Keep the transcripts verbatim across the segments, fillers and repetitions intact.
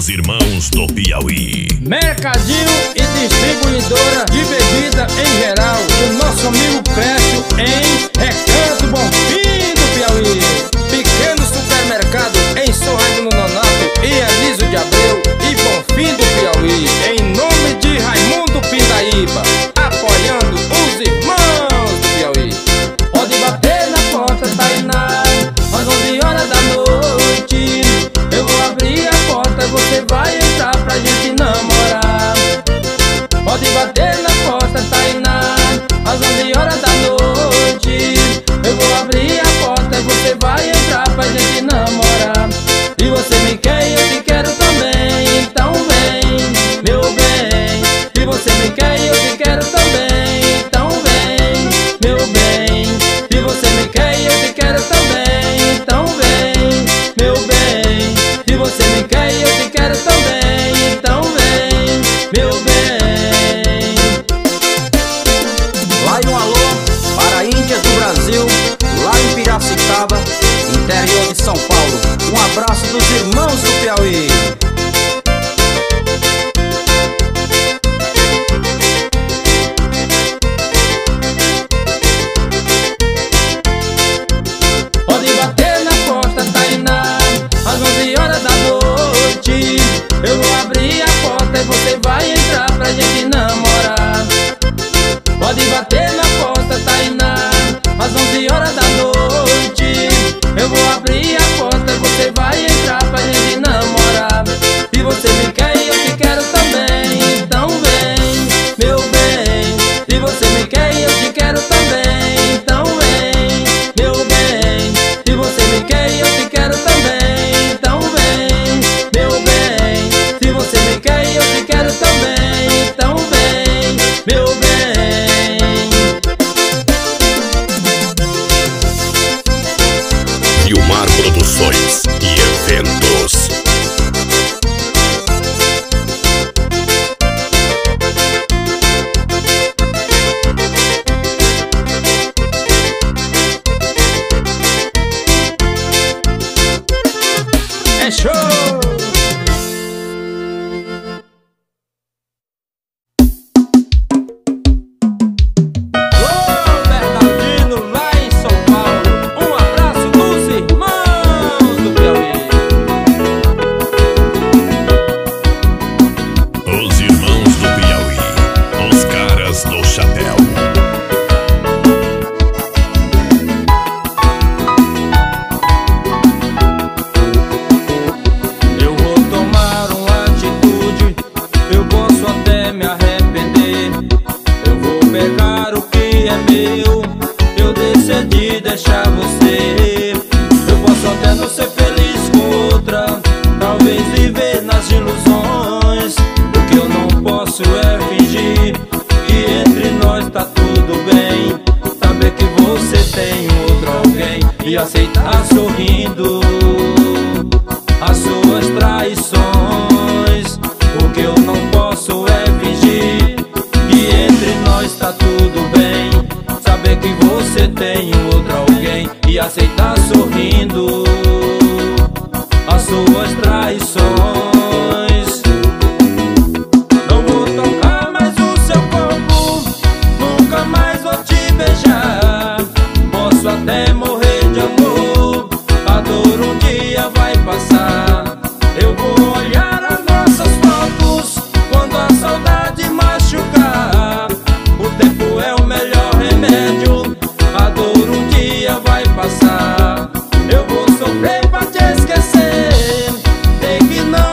Os Irmãos do Piauí. Mercadinho e distribuidora de bebida em geral, o nosso amigo Pécio em Recanto Bonfim do Piauí. Pequeno supermercado em São Raimundo Nonato e Anísio de Abreu e Bonfim do Piauí. Em nome de Raimundo Pindaíba, apoiando os irmãos do Piauí. Pode bater na porta, Tainá, às onze horas da noite. Eu vou abrir a porta, você vai entrar pra gente namorar. Pode bater na porta, Tainá, às onze horas da noite. Eu vou abrir a porta, você vai entrar pra gente namorar. E você me quer e eu te quero também, então vem, meu bem. E você me quer e eu te quero também, então vem, meu bem. E você me quer e eu te quero também, então vem, meu bem. E você me quer e eu te quero também, então vem, meu bem. Vai um alô para a Índia do Brasil, lá em Piracicaba, interior de São Paulo. Um abraço dos irmãos do Piauí. Pode bater na porta, Tainá, às onze horas da noite. Eu vou abrir a porta e você vai entrar pra gente namorar. Pode bater na porta, Tainá, às onze horas da noite. Eu vou abrir a porta e você vai entrar pra gente namorar. E você me quer e eu te quero também, então vem, meu bem. E você me quer e eu te quero também, então vem, meu bem. E você me quer e eu te quero também, então vem, meu bem. Se você me quer e eu te quero também, então vem, meu bem. Vilmar Produções e Eventos. É show! Ô, Bernardino, lá em São Paulo, um abraço dos irmãos do Piauí. Os Irmãos do Piauí. Os caras do chapéu. Eu vou tomar uma atitude, eu posso até me arrepender. Eu vou pegar o que é meu, eu decidi deixar você. Eu posso até não ser feliz com outra, talvez viver nas ilusões. O que eu não posso é fingir que entre nós tá tudo bem. Saber que você tem outro alguém e aceitar sorrindo as suas traições. O que eu não posso é fingir que entre nós tá tudo bem. Saber que você tem outro alguém e aceitar sorrindo as suas traições. Não vou tocar mais o seu corpo, nunca mais vou te beijar. Posso até morrer de amor, a dor um dia vai passar. Eu vou olhar as nossas fotos quando a saudade machucar. O tempo é o melhor remédio, a dor um dia vai passar. Eu vou sofrer pra te esquecer, sei que não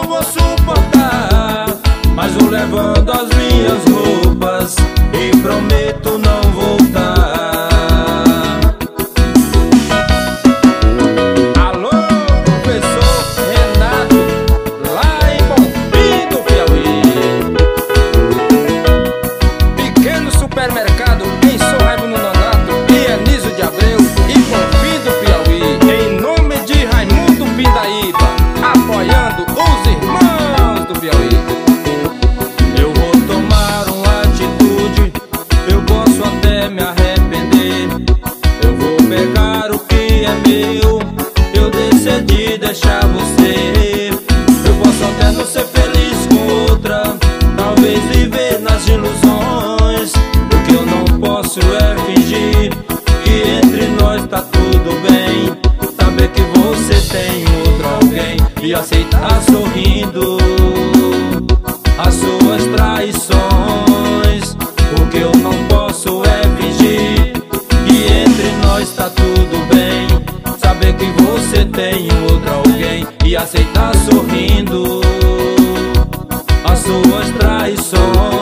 nós tá tudo bem. Saber que você tem outro alguém e aceitar sorrindo as suas traições.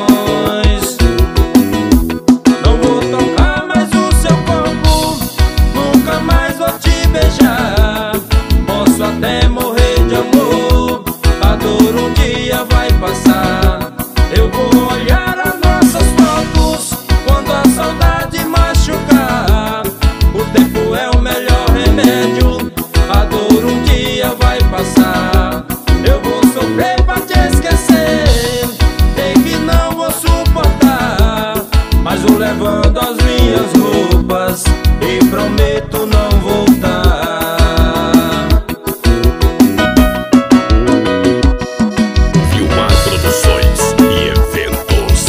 Não vou tocar mais o seu corpo, nunca mais vou te beijar. Posso até morrer de amor, a dor um dia vai passar. Eu vou olhar as nossas fotos quando a saudade machucar. O tempo é o melhor remédio, a dor um dia vai passar. Eu vou sofrer pra te esquecer, sei que não vou suportar, mas vou levando as minhas roupas e prometo não voltar. Vilmar Produções e Eventos.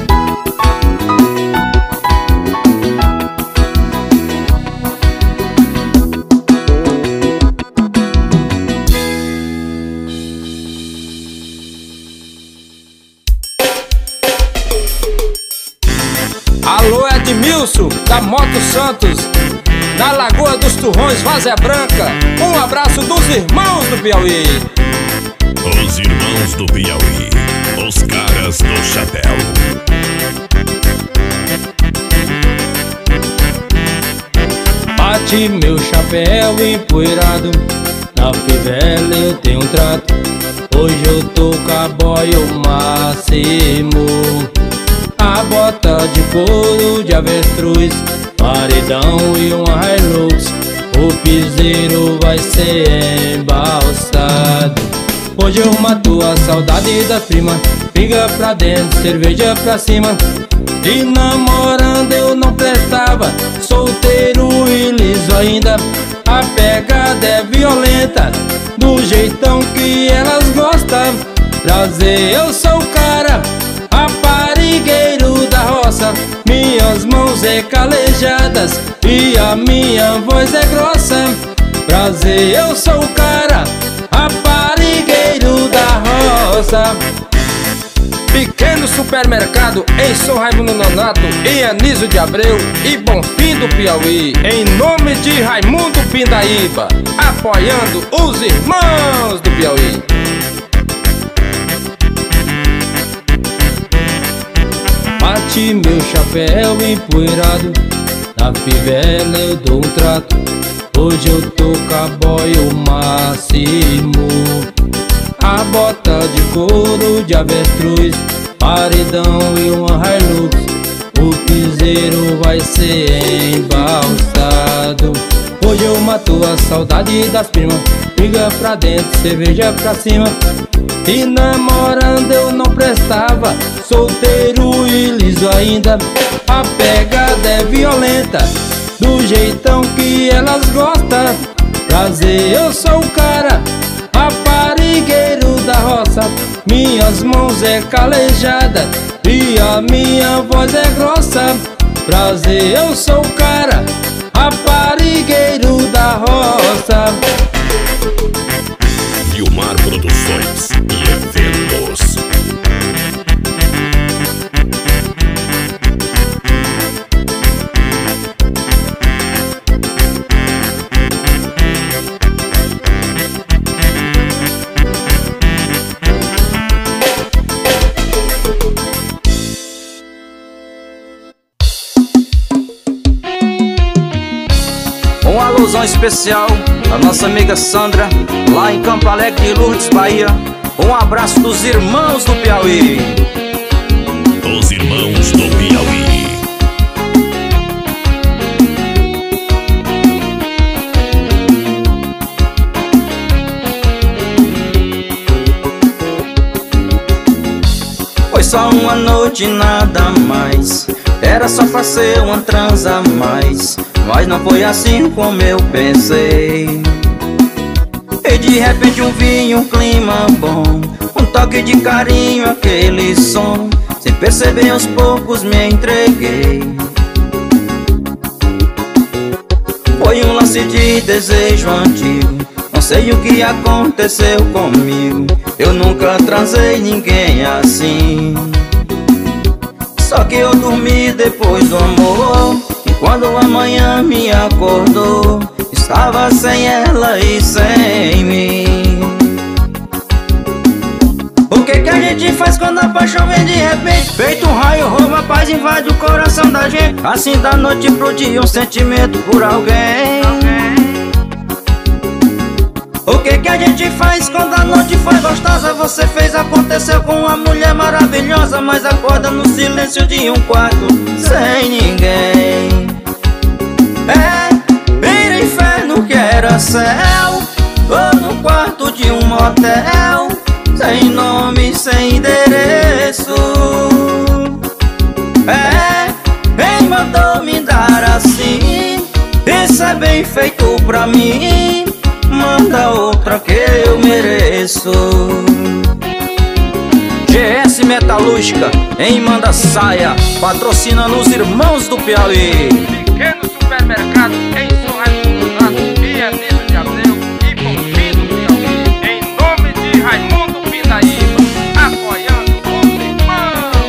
Alô Edmilson, da Moto Santos, da Lagoa dos Turrões, Várzea Branca. Um abraço dos irmãos do Piauí. Os irmãos do Piauí, os caras do chapéu. Bate meu chapéu empoeirado, na fivela eu tenho um trato. Hoje eu tô cowboy o máximo. A bota de couro de avestruz, paredão e uma Hilux. O piseiro vai ser embalsado. Hoje eu mato a saudade das primas, pinga pra dentro, cerveja pra cima. E namorando eu não prestava, solteiro e liso ainda. A pegada é violenta, do jeitão que elas gostam. Prazer, eu sou o cara, raparigueiro da roça. Minhas mãos é calejadas e a minha voz é grossa. Prazer, eu sou o cara, raparigueiro da roça. Pequeno supermercado em São Raimundo Nonato e Anísio de Abreu e Bonfim do Piauí. Em nome de Raimundo Pindaíba, apoiando os irmãos do Piauí. Bate meu chapéu empoeirado, na fivela eu dou um trato. Hoje eu tô cowboy o máximo. A bota de couro de avestruz, paredão e uma Hilux. O piseiro vai ser embalsado. Hoje eu mato a saudade das primas, pinga pra dentro, cerveja pra cima. E namorando eu não prestava, solteiro e liso ainda. A pegada é violenta, do jeitão que elas gostam. Prazer, eu sou o cara, raparigueiro da roça. Minhas mãos é calejada e a minha voz é grossa. Prazer, eu sou o cara, raparigueiro da roça. Vilmar Produções e Eventos. Um alusão especial a nossa amiga Sandra, lá em Campo Alegre de Lourdes, Bahia. Um abraço dos irmãos do Piauí. Os irmãos do Piauí. Foi só uma noite, nada mais. Era só pra ser uma transa a mais, mas não foi assim como eu pensei. E de repente um vinho, um clima bom, um toque de carinho, aquele som. Sem perceber aos poucos me entreguei. Foi um lance de desejo antigo, não sei o que aconteceu comigo. Eu nunca transei ninguém assim. Só que eu dormi depois do amor, e quando amanhã me acordou, estava sem ela e sem mim. O que que a gente faz quando a paixão vem de repente? Feito um raio, rouba a paz, invade o coração da gente. Assim da noite pro dia um sentimento por alguém. O que que a gente faz quando a noite foi gostosa? Você fez, aconteceu com uma mulher maravilhosa, mas acorda no silêncio de um quarto sem ninguém. É, vira inferno que era céu, ou no quarto de um motel, sem nome, sem endereço. É, quem mandou me dar assim? Isso é bem feito pra mim. Manda outra que eu mereço. G S Metalúrgica em Manda Saia, patrocina nos Irmãos do Piauí. Pequeno supermercado em São Raimundo e Anísio de Abreu e Bonfim do Piauí. Em nome de Raimundo Pindaíba, apoiando os Irmãos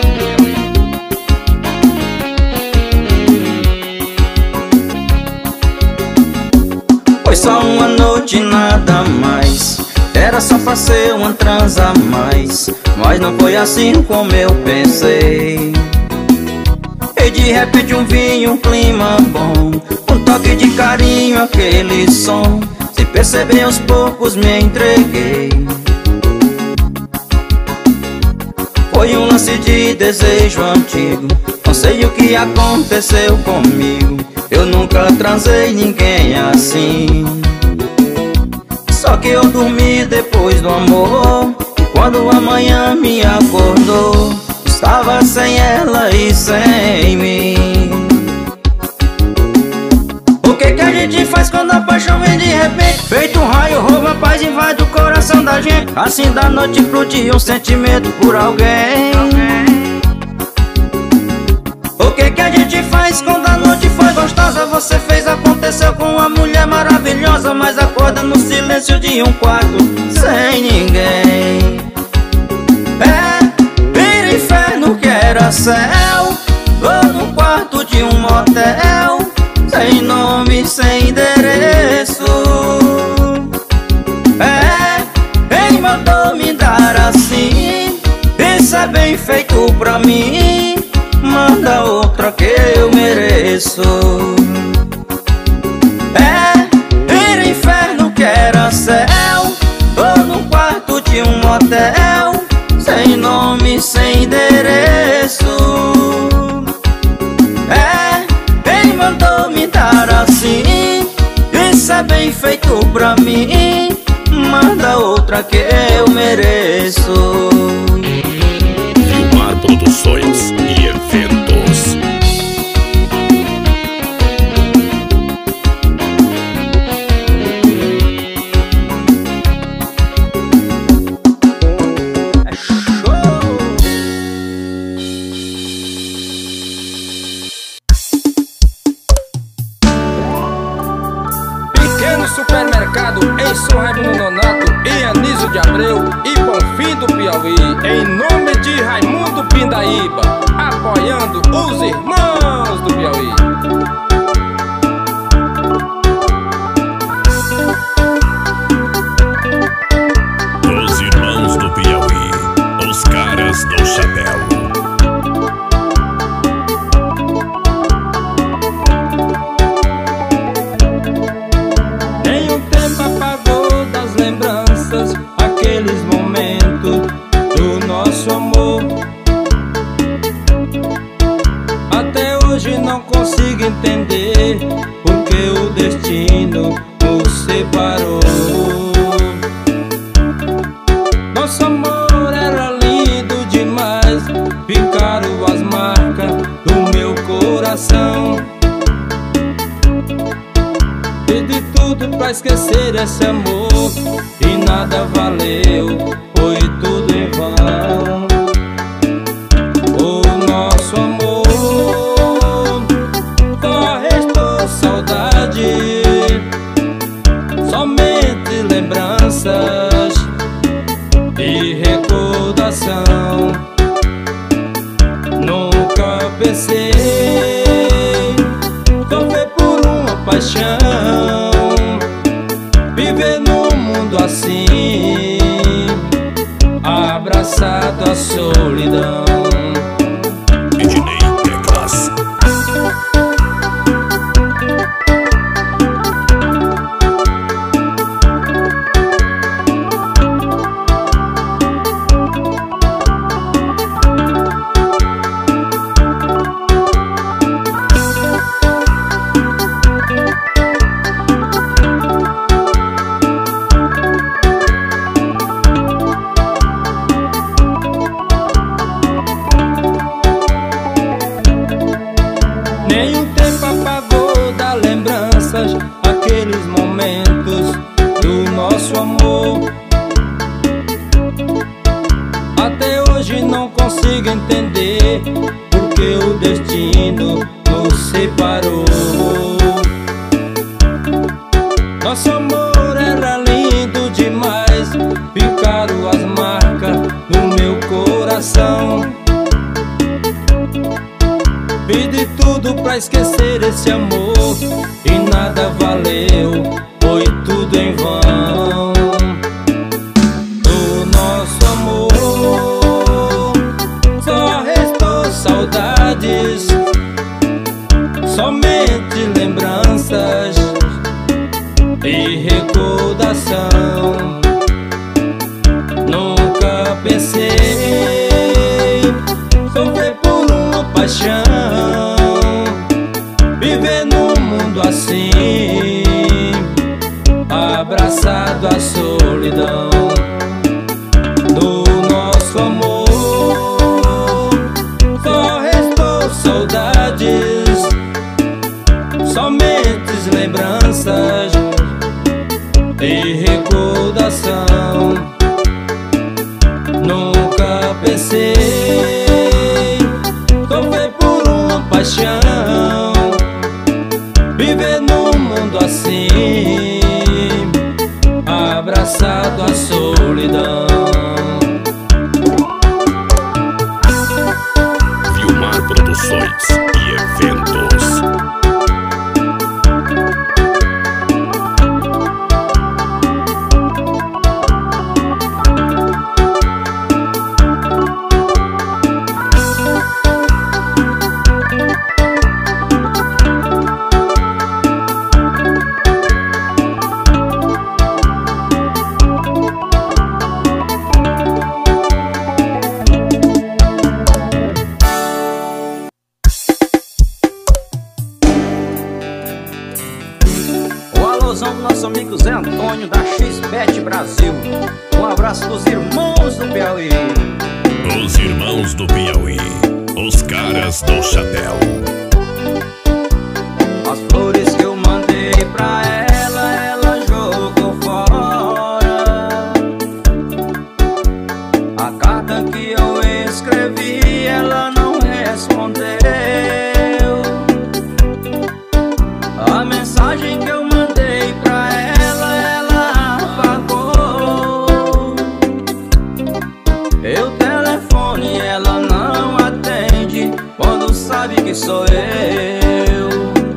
do Piauí. Foi só uma noite, nada mais. Era só pra ser uma transa a mais, mas não foi assim como eu pensei. E de repente um vinho, um clima bom, um toque de carinho, aquele som. Sem perceber aos poucos me entreguei. Foi um lance de desejo antigo, não sei o que aconteceu comigo. Eu nunca transei ninguém assim. Só que eu dormi depois do amor, e quando amanhã me acordou, estava sem ela e sem mim. O que que a gente faz quando a paixão vem de repente? Feito um raio, rouba a paz, invade o coração da gente. Assim da noite pro dia um sentimento por alguém. O que que a gente faz quando a noite foi gostosa? Você fez, aconteceu com uma mulher maravilhosa, mas acorda no silêncio de um quarto sem ninguém. É, vira inferno que era céu, ou no quarto de um motel, sem nome, sem endereço. É, quem mandou me dar assim? Isso é bem feito pra mim. Manda outra que eu mereço. É, vira inferno que era céu, ou no quarto de um motel, sem nome, sem endereço. É, quem mandou me dar assim? Isso é bem feito pra mim. Manda outra que eu mereço. Filmar Produções e Eventos. É show! Pequeno supermercado em São Raimundo Nonato e Anísio de Abreu e Bonfim do Piauí. Em nome de Raimundo Pindaíba, apoiando os Irmãos do Piauí. Os Irmãos do Piauí, os caras do chapéu. Tem um tempo apagou das lembranças, aqueles momentos do nosso amor. Até hoje não consigo entender porque o destino nos separou. Nosso amor era lindo demais, ficaram as marcas do meu coração. Fiz de tudo pra esquecer esse amor e nada valeu, foi tudo em vão. O nosso amor só restou saudade, somente lembranças e recordação. Nunca pensei paixão, viver num mundo assim, abraçado à solidão. Ednei Teclas. Nenhum tempo apagou das lembranças aqueles momentos do nosso amor. Até hoje não consigo entender porque o destino nos separou. Nosso amor era lindo demais, ficaram as marcas no meu coração. Fiz de tudo pra esquecer esse amor e nada valeu, foi tudo em vão. Do nosso amor só restou saudades, somente lembranças e recordação. Nunca pensei sofrer por uma paixão, viver num mundo assim, abraçado à solidão. Do nosso amor só restou saudades, somente lembranças e recordação. Nunca pensei sofrer por uma paixão, viver num mundo assim, abraçado à solidão. Vilmar Produções e Eventos. Do nosso amigo Zé Antônio da X-Bet Brasil. Um abraço dos irmãos do Piauí. Os irmãos do Piauí, os caras do chapéu. As flores que eu mandei pra ela, ela jogou fora. A carta que eu escrevi, ela não respondeu. A mensagem que eu mandei pra ela, ela apagou. Eu telefone, ela não atende quando sabe que sou eu.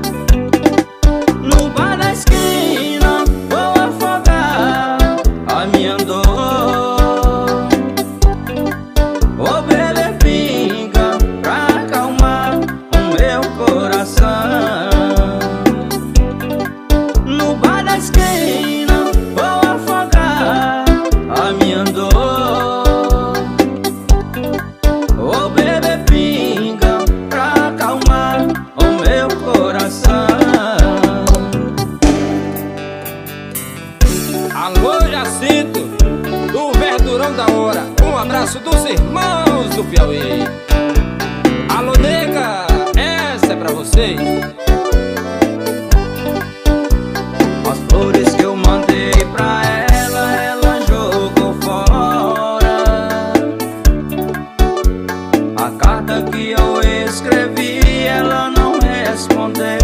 No bar da esquina vou afogar a minha dor. Vou beber pinga pra acalmar o meu coração. No bar da esquina vou afogar a minha dor. Vou beber pinga pra acalmar o meu coração. Alô, Jacinto, do Verdurão da Hora. Um abraço dos irmãos do Piauí. Alô, nega, essa é pra vocês. As flores que eu mandei pra ela, ela jogou fora. A carta que eu escrevi, ela não respondeu.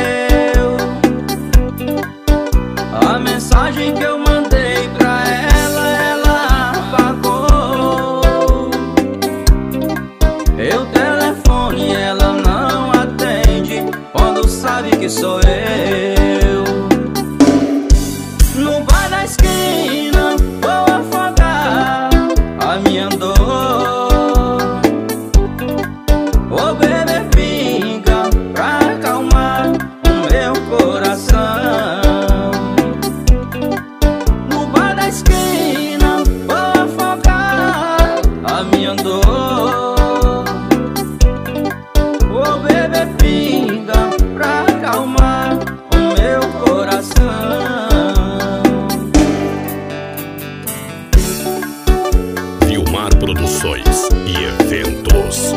A mensagem que eu mandei pra ela, ela apagou. Eu telefone, ela não atende quando coração. Vilmar Produções e Eventos.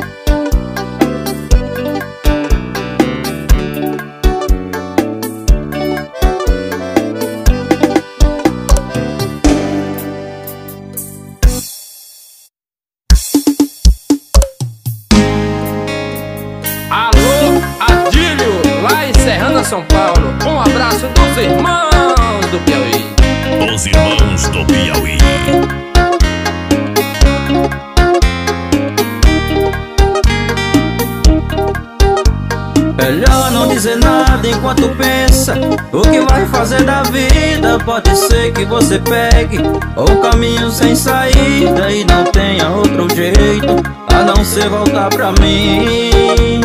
Alô, Adílio, lá em Serrana, São Paulo. Um abraço dos irmãos do Piauí. Os irmãos do Piauí. Melhor não dizer nada enquanto pensa o que vai fazer da vida. Pode ser que você pegue o caminho sem saída e não tenha outro jeito a não ser voltar pra mim.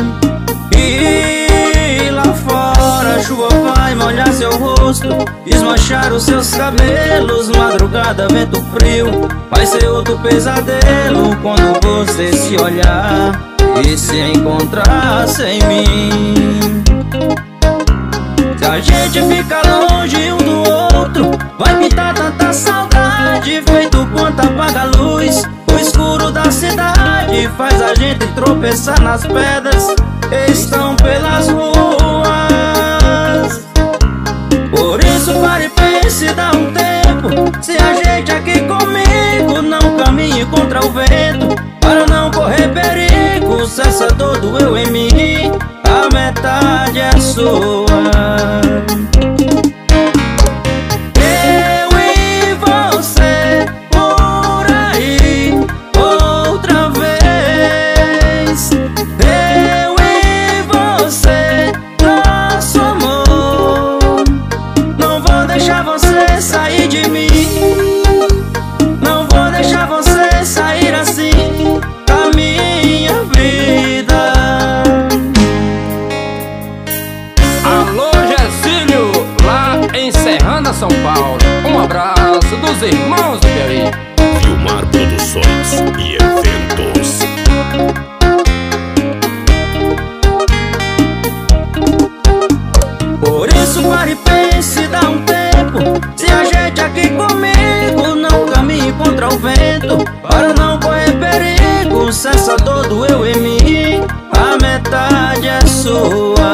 E lá fora a chuva vai molhar seu rosto, desmanchar os seus cabelos. Madrugada, vento frio, vai ser outro pesadelo quando você se olhar e se encontrar sem mim. Se a gente ficar longe um do outro, vai pintar tanta saudade, feito quanto apaga a luz. O escuro da cidade faz a gente tropeçar nas pedras que estão pelas ruas. Por isso pare e pense, dá um tempo. Se a gente aqui comigo não caminhe contra o vento, para não correr perigo, cessa dor do eu em mim, a metade é sua. Eu e você por aí outra vez. Eu e você, nosso amor. Não vou deixar você sair de mim, não vou deixar você sair assim da minha vida. Alô, Gercílio, lá em Serrana, São Paulo. Um abraço dos irmãos do Piauí. Vilmar Produções e Eventos. Por isso pare e pense, dá um tempo. Se a gente aqui comigo não caminhe contra o vento, para não correr perigo, cessa dor do eu em mim, a metade é sua.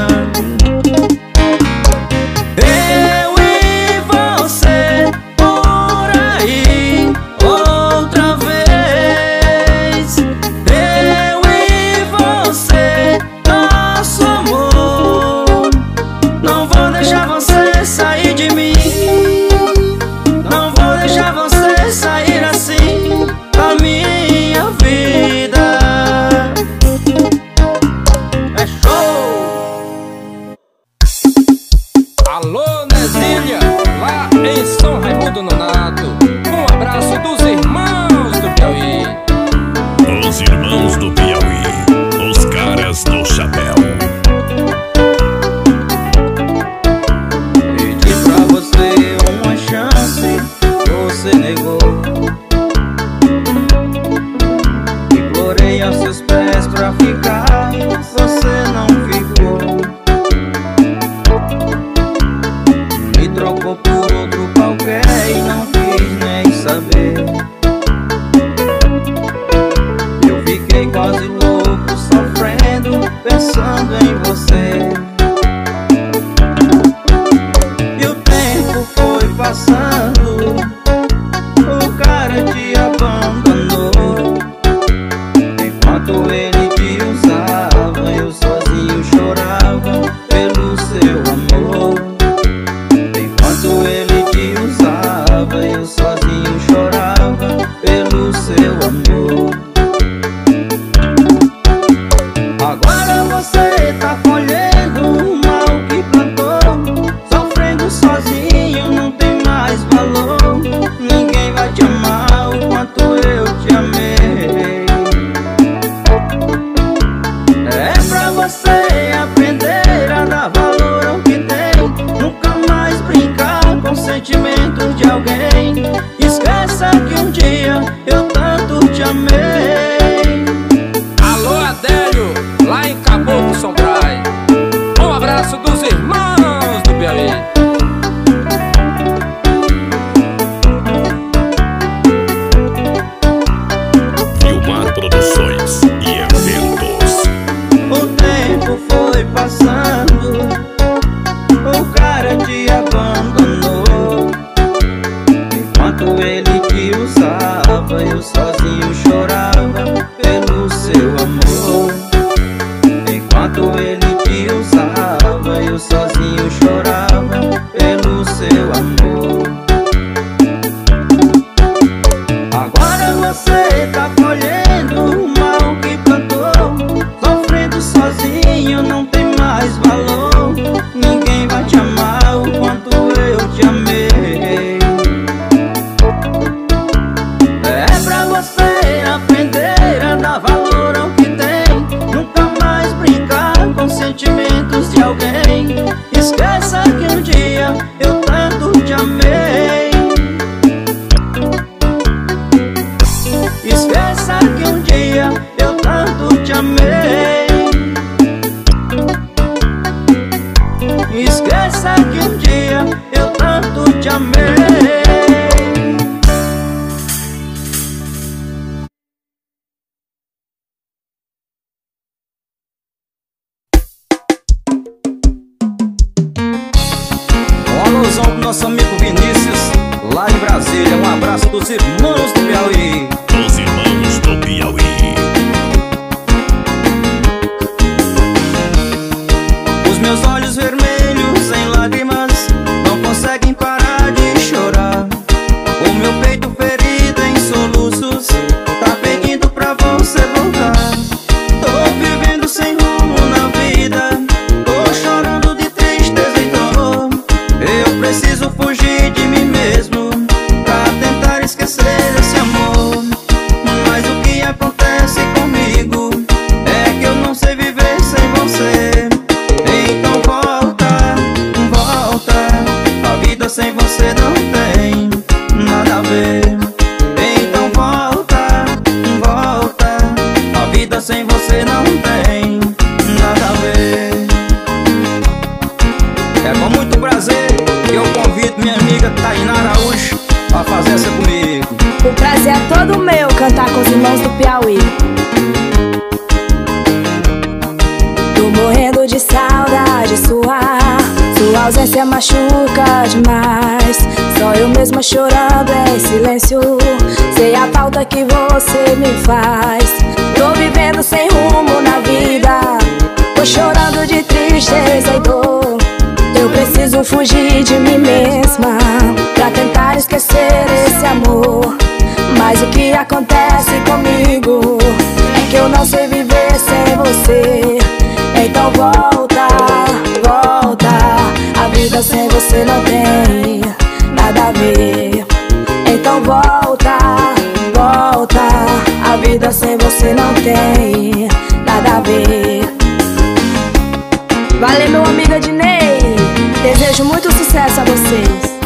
Eu e você por aí outra vez. Eu e você, nosso amor. Não vou deixar você sair de mim, não vou deixar você sair assim da minha vida. É show! Alô, Nesília, lá em São Raimundo Nonato. Um abraço dos irmãos do Piauí. Os irmãos do Piauí. Os caras do chapéu. Pedi pra você uma chance, você negou. Implorei aos seus pés pra ficar, você não ficou. Me trocou por outro qualquer e não quis nem saber. Eu fiquei quase louco, sofrendo, pensando em você. E o tempo foi passando, o cara te abandonou. Enquanto ele te usava, eu sozinho chorava pelo seu amor. Enquanto ele te usava, eu sozinho chorava pelo seu amor. Agora você tá colhendo o mal que plantou, sofrendo sozinho, não tem mais valor. Ninguém vai te amar o quanto eu te amei. É pra você aprender a dar valor ao que tem, nunca mais brincar com sentimentos de alguém. Esqueça que um dia eu tanto te amei. Alô, Adélio, lá em Caboclo, São Brás. Um abraço dos irmãos do Piauí. eu tanto te amei. Esqueça que um dia eu tanto te amei. Esqueça que um dia eu tanto te amei. Alusão pro nosso amigo Vinícius, lá de Brasília. Um abraço dos irmãos do Piauí. Os irmãos do Piauí. Os meus olhos vermelhos em lágrimas não conseguem parar de chorar. O meu peito ferido em soluços tá pedindo pra você voltar. Tô vivendo sem rumo na vida, tô chorando de tristeza e dor. Eu preciso fugir de mim mesmo pra tentar esquecer esse amor. Mas o que acontece comigo é que eu não sei viver sem você. Então volta, volta, a vida sem você não tem nada a ver. Então volta, volta, a vida sem você não tem nada a ver. É com muito prazer que eu convido minha amiga Tainá Araújo a fazer essa comigo. O prazer é todo meu cantar com os irmãos do Piauí. Tô morrendo de saudade sua, sua ausência machuca demais. Só eu mesma chorando em silêncio, sei a falta que você me faz. Tô vivendo sem rumo na vida, tô chorando de tristeza e dor. Eu preciso fugir de mim mesma pra tentar esquecer esse amor. Mas o que acontece comigo é que eu não sei viver sem você. Então volta, volta, a vida sem você não tem nada a ver. Então volta, volta, a vida sem você não tem nada a ver. Valeu, meu amigo Ednei, desejo muito sucesso a vocês.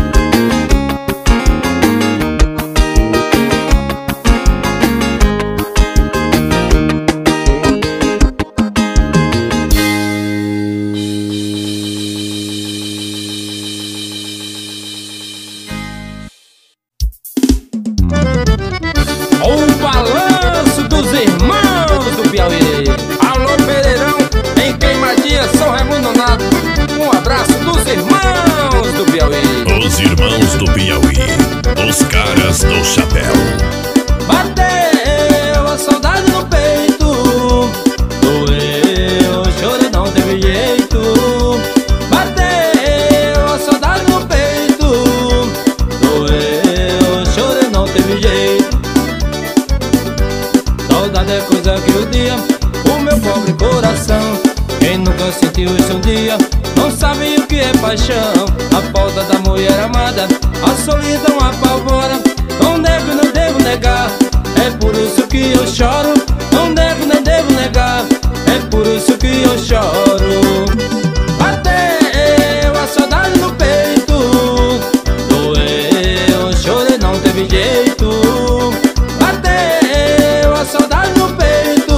O balanço dos irmãos do Piauí. Alô Pereirão, em Queimadinha, São Raimundo Nonato. Um abraço dos irmãos do Piauí. Os irmãos do Piauí. Os caras do chapéu. Bateu a saudade no peito, doeu, chorei, não teve jeito. Bateu a saudade no peito, doeu, chorei, não teve jeito. Saudade é coisa que o dia, o meu pobre coração. Quem nunca sentiu isso um dia, não sabe o que é paixão. A falta da mulher amada, a solidão apavora. Não devo, não devo negar, é por isso que eu choro. Não devo, não devo negar, é por isso que eu choro. Bateu a saudade no peito, doeu, chorei, não teve jeito. Bateu a saudade no peito,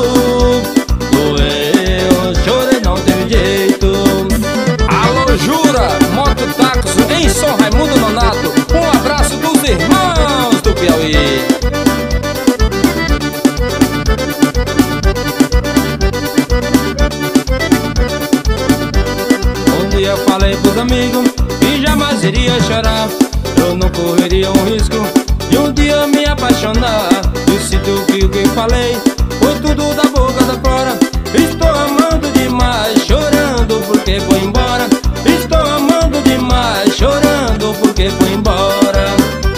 doeu, chorei, não teve jeito. Alô Jura, mototáxi em São Raimundo Nonato. Um abraço dos irmãos do Piauí. Um dia eu falei pros amigos que jamais iria chorar. Eu não correria um risco de um dia me apaixonar. E sinto que o que falei foi tudo da boca da fora. Estou amando demais, chorando porque foi embora. Estou amando demais, chorando porque foi embora.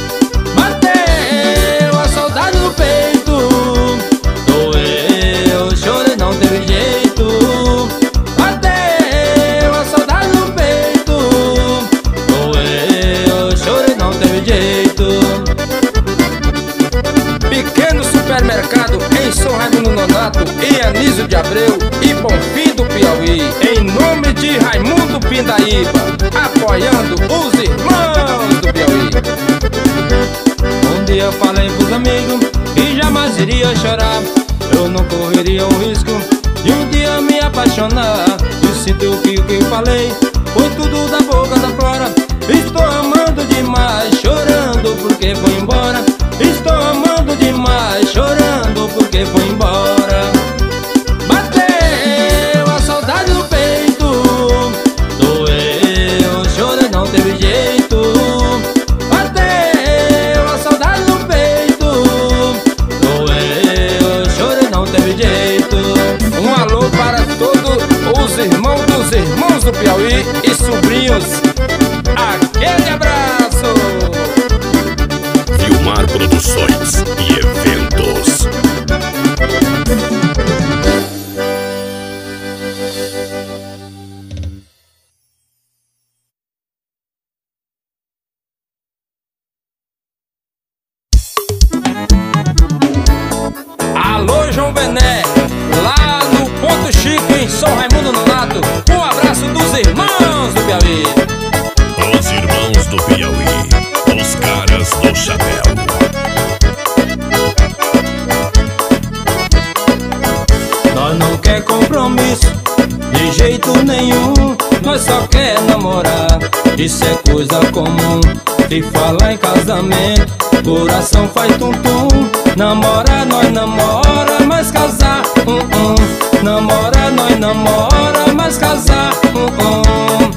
Bateu a saudade no peito, doeu, chorei, não teve jeito. Bateu a saudade no peito, doeu, chorei, não teve jeito. Pequeno supermercado mercado em São Raimundo Nonato, em Anísio de Abreu e Bonfim do Piauí. Em nome de Raimundo Pindaíba, apoiando os irmãos do Piauí. Um dia eu falei pros amigos que jamais iria chorar, eu não correria o risco de um dia me apaixonar. E sinto que o que eu falei foi tudo da boca da Flora. Estou amando demais, chorando porque foi embora. Estou amando demais, chorando porque foi embora. Bateu a saudade no peito, doeu, chorei, não teve jeito. Bateu a saudade no peito, doeu, chorei, não teve jeito. Um alô para todos os irmãos dos irmãos do Piauí e sobrinhos. Aquele abraço! Vilmar Produções e Eventos. Alô, João Bené, lá no Ponto Chico, em São Raimundo Nonato. Um abraço dos irmãos do Piauí. Os irmãos do Piauí, os caras do chapéu. Nós não quer compromisso de jeito nenhum, nós só quer namorar, isso é coisa comum. Se falar em casamento, coração faz tum-tum. Namora, nós namora, mas casar, hum, hum. Namora, nós namora, mas casar, hum, hum.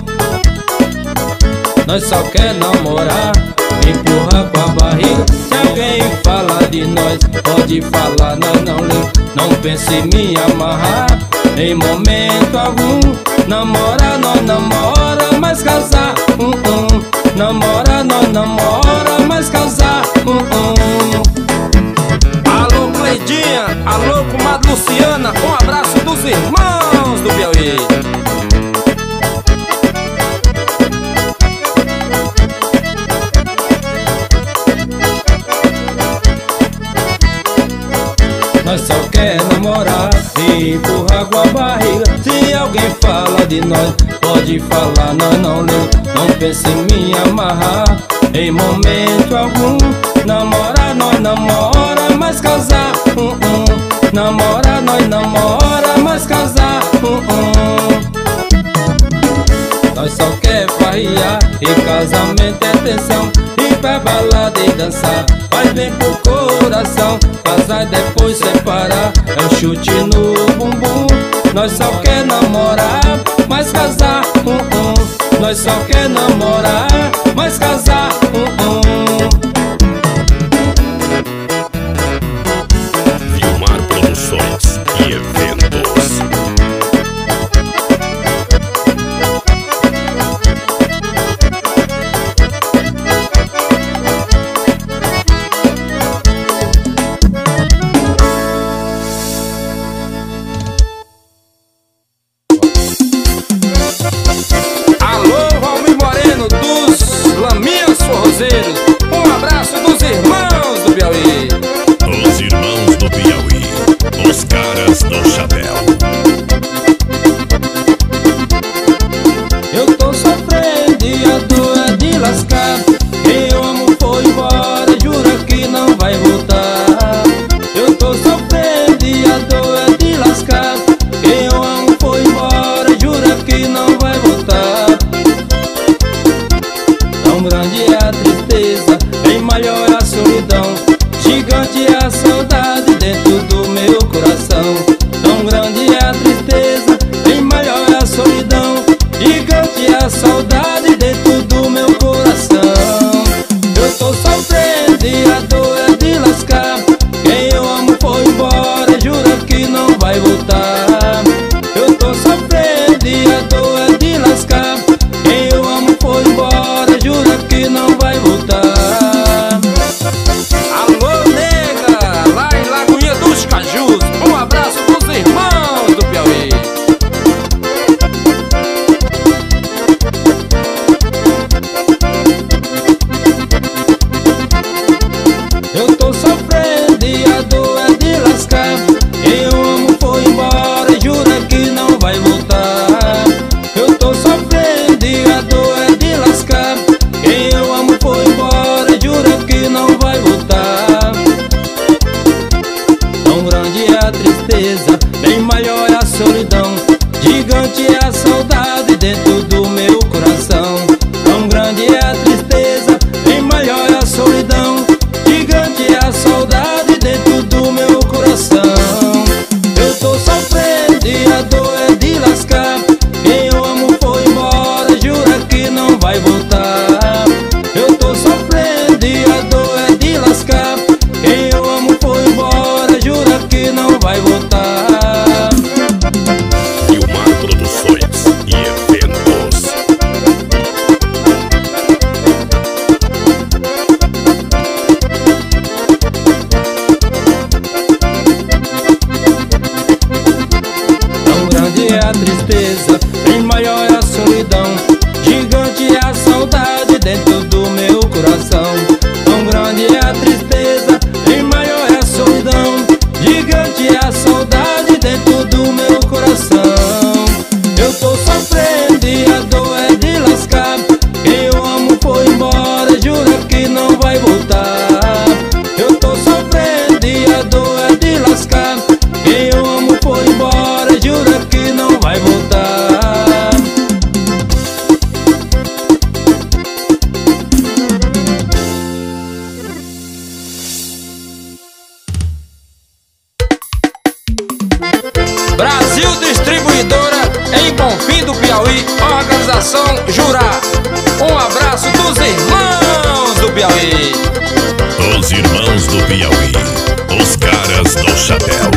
Nós só quer namorar, empurrar com a barriga. Se alguém fala de nós, pode falar, nós não liga. Não pense em me amarrar em momento algum. Namora, nós namora, mas casar, hum, hum. Namora, nós namora, mas casar, hum, hum. Alô, Cleidinha, alô, comadre Luciana. Um abraço dos irmãos do Piauí. Nós só quer namorar e empurrar com a barriga. Se alguém fala de nós, pode falar, nós não liga. Não pense em me amarrar em momento algum. Namora, nós namora, mas casar, hum, hum. Namora, nós namora, mas casar, hum, hum. Nós só quer farriar e casamento é tensão. Ir pra balada e dançar faz bem pro coração. Casar e depois separar é um chute no bumbum. Nós só quer namorar, mas casar, hum, hum. Nós só quer namorar, mas casar, hum, hum. Vilmar Produções e Eventos. Alô, Valmir Moreno dos Laminhas Forrozeiros. Um abraço dos irmãos do Piauí. Os irmãos do Piauí, os caras do chapéu. Eu tô sofrendo e a dor é de lascar. Quem eu amo foi embora, jura que não vai voltar. Eu tô sofrendo e a dor é de lascar. Quem eu amo foi embora, jura que não vai voltar. Tão grande é a tristeza, bem maior é a solidão. Gigante é a saudade dentro do meu coração. Tão grande é a tristeza, bem maior é a solidão. Gigante é a saudade dentro do meu coração. Eu tô sofrendo e a dor é de lascar. Quem eu amo foi embora, jura que não vai voltar. Eu tô sofrendo e a dor é de lascar. Quem eu amo foi embora, jura que não vai voltar. Alô, nega, lá em Lagoinha dos Cajus. Um abraço dos irmãos do Piauí. vai voltar. Eu tô sofrendo e a dor é de lascar. Quem eu amo foi embora, jura que não vai voltar. Filmar Produções e Eventos. Tão grande é a tristeza, bem maior é a solidão. Gigante é a saudade dentro do meu coração. Tão grande é a tristeza, bem maior é a solidão. Gigante é a saudade dentro do meu coração. Eu tô sofrendo e a dor é de lascar. Quem eu amo foi embora, jura que não vai voltar. Eu tô sofrendo e a dor é de lascar. Quem eu amo foi embora, jura que não vai voltar. Brasil Distribuidora em Bonfim do Piauí, organização Jurá. Um abraço dos irmãos do Piauí. Os irmãos do Piauí, os caras do chapéu.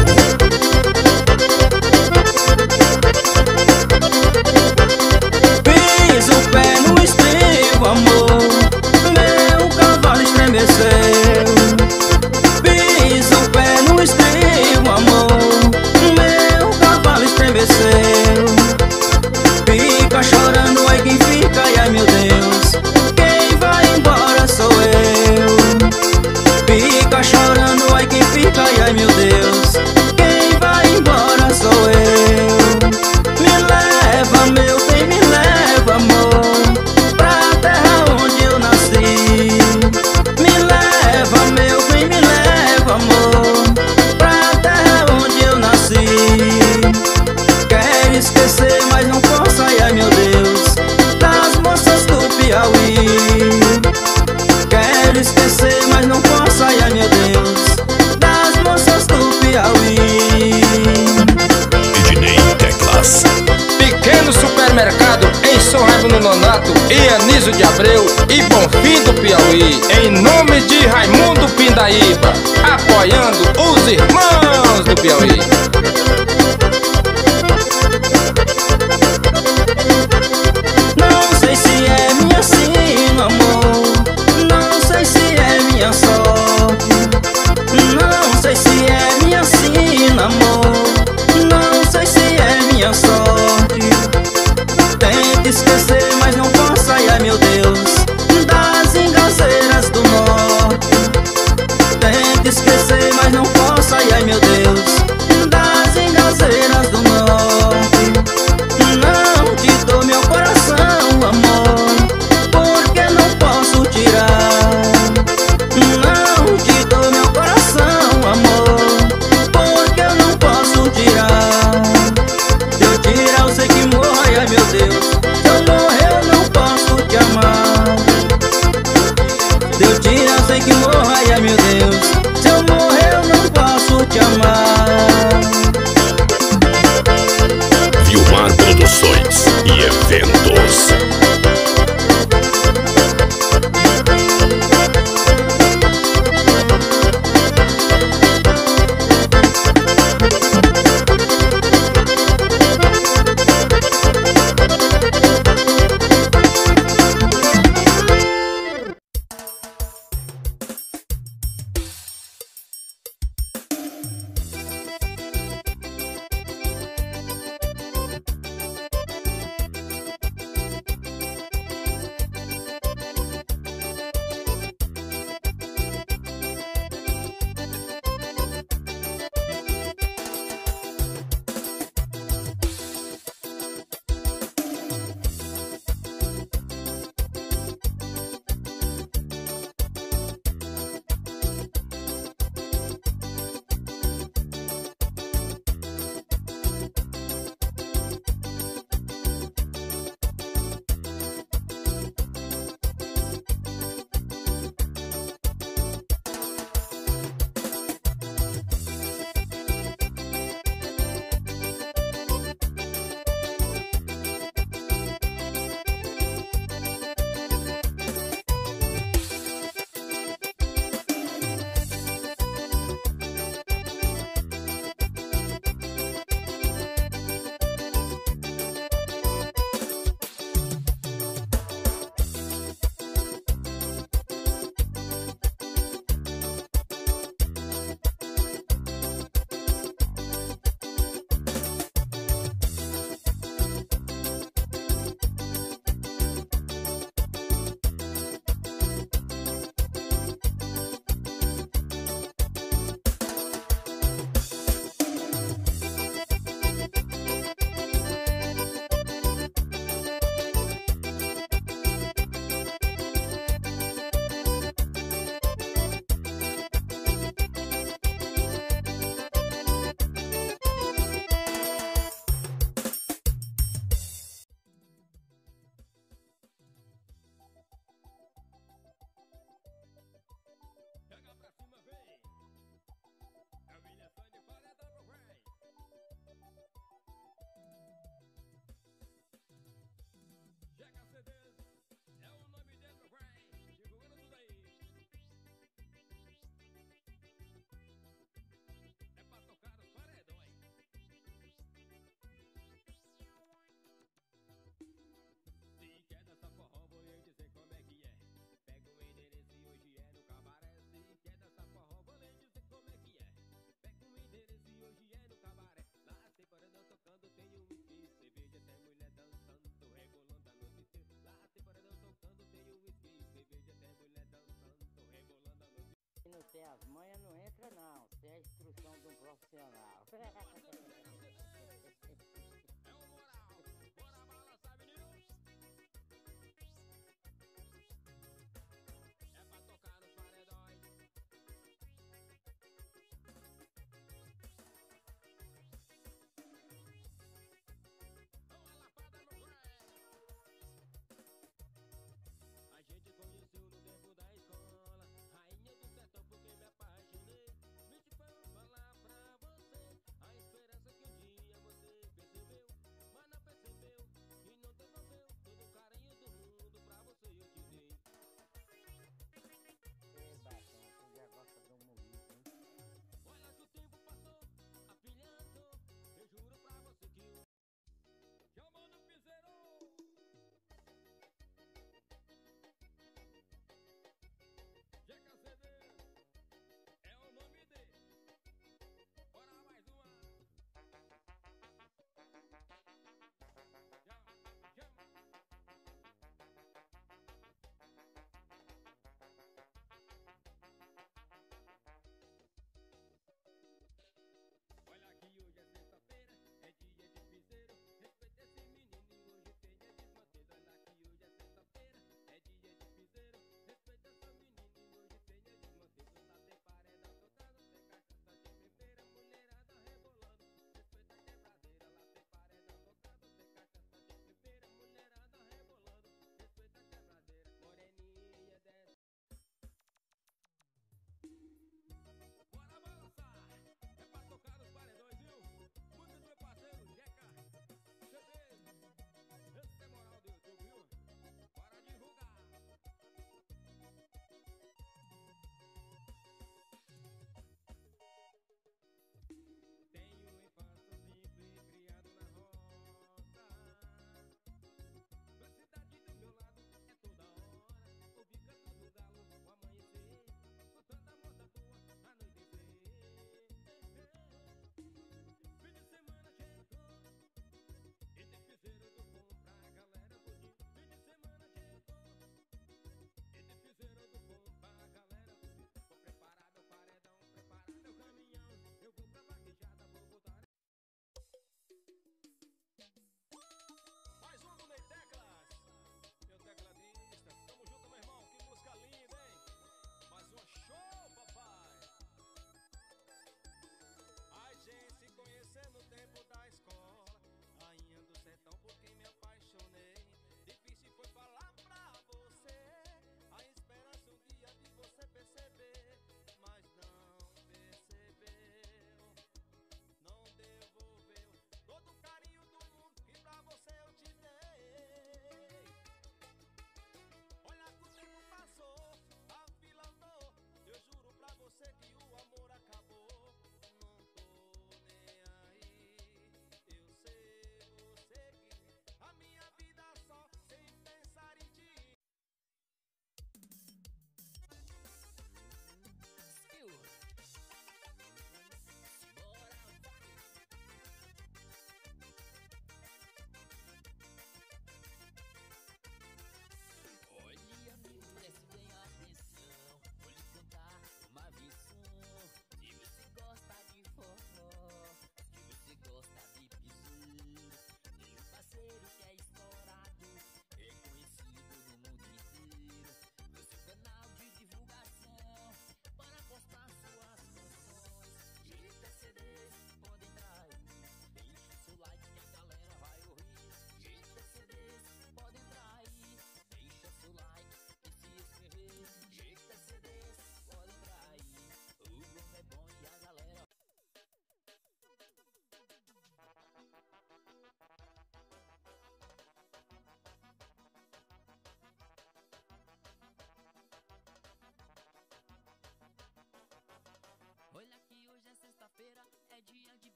Pis o pé no estribo, amor, meu cavalo estremeceu. Pis o pé no estribo, amor, meu cavalo estremeceu. Fica chorando, ai quem fica, e ai meu Deus, quem vai embora sou eu. Fica chorando, ai quem fica, e ai meu Deus, quem vai embora sou eu. Me leva, meu bem, me leva, amor, pra terra onde eu nasci. Me leva, meu bem, me leva, amor, pra terra onde eu nasci. Quero esquecer, mas não posso, ai, ai meu Deus, das moças do Piauí. Quero esquecer, mas não posso, ai, ai meu Deus, das moças do Piauí. Ednei Teclas. Pequeno supermercado em São Raimundo Nonato e Anísio de Abreu e Bonfim do Piauí. Em nome de Raimundo Pindaíba, apoiando os irmãos do Piauí. Não sei se é minha sina, amor, não sei se é minha sorte. Não sei se é minha sina, amor, não sei se é minha sorte. Tento esquecer, mas não posso, ai, ai meu Deus, das engazeiras do norte. Tento esquecer, mas não posso, ai, ai meu Deus, das engazeiras as manhas não entra não, sem a instrução de um profissional. É o moral, bora balançar, meninos. É pra tocar nos paredões. Uma lapada no velho. A gente conheceu no tempo da escola, rainha do sertão porque me apaixonei. Me te falo falar pra você, a esperança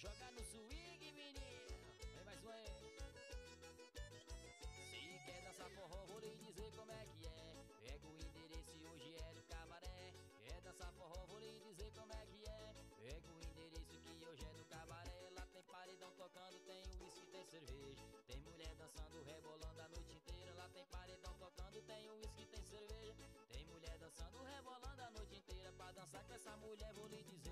joga no swing, menino. Vem mais um aí. Se quer dançar forró, vou lhe dizer como é que é. Pega o endereço e hoje é no cabaré. Quer dançar forró, vou lhe dizer como é que é. Pega o endereço que hoje é no cabaré. Lá tem paredão tocando, tem uísque, tem cerveja. Tem mulher dançando, rebolando a noite inteira. Lá tem paredão tocando, tem uísque, tem cerveja. Tem mulher dançando, rebolando a noite inteira. Pra dançar com essa mulher, vou lhe dizer